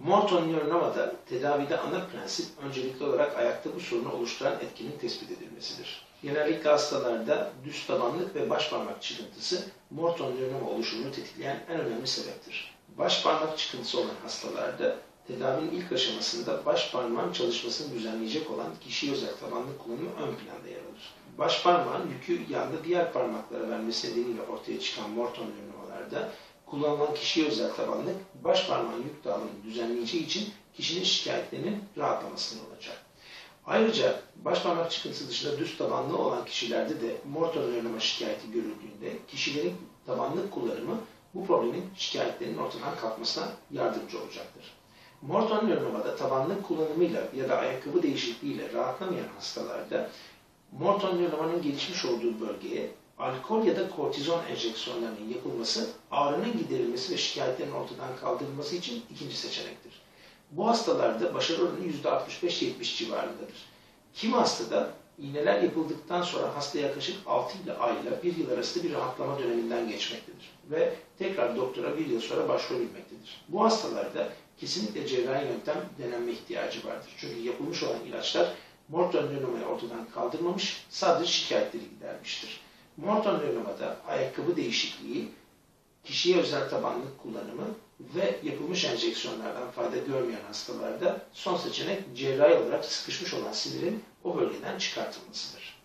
Morton nöronova'da tedavide ana prensip öncelikli olarak ayakta bu sorunu oluşturan etkinin tespit edilmesidir. Genellikle hastalarda düz tabanlık ve baş parmak çıkıntısı Morton nöronova oluşumunu tetikleyen en önemli sebeptir. Baş parmak çıkıntısı olan hastalarda tedavinin ilk aşamasında baş parmağın çalışmasını düzenleyecek olan kişiye özel tabanlık kullanımı ön planda yer alır. Baş parmağın yükü yanda diğer parmaklara vermesi nedeniyle ortaya çıkan Morton nöronovalarda kullanılan kişiye özel tabanlık baş parmağın yük dağılımını düzenleyeceği için kişinin şikayetlerinin rahatlamasını olacak. Ayrıca baş parmak çıkıntısı dışında düz tabanlı olan kişilerde de Morton nöronova şikayeti görüldüğünde kişilerin tabanlık kullanımı bu problemin şikayetlerinin ortadan kalkmasına yardımcı olacaktır. Morton nöronova'da tabanlık kullanımıyla ya da ayakkabı değişikliğiyle rahatlamayan hastalarda Morton nöronovanın gelişmiş olduğu bölgeye alkol ya da kortizon enjeksiyonlarının yapılması, ağrının giderilmesi ve şikayetlerin ortadan kaldırılması için ikinci seçenektir. Bu hastalarda başarı oranı %65-70 civarındadır. Kimi hastada iğneler yapıldıktan sonra hasta yaklaşık 6 ay ile 1 yıl arasında bir rahatlama döneminden geçmektedir ve tekrar doktora 1 yıl sonra başvurabilmektedir. Bu hastalarda kesinlikle cerrahi yöntem denenme ihtiyacı vardır. Çünkü yapılmış olan ilaçlar Morton nöronova'yı ortadan kaldırmamış, sadece şikayetleri gidermiştir. Morton nöronova'da ayakkabı değişikliği, kişiye özel tabanlık kullanımı ve yapılmış enjeksiyonlardan fayda görmeyen hastalarda son seçenek cerrahi olarak sıkışmış olan sinirin o bölgeden çıkartılmasıdır.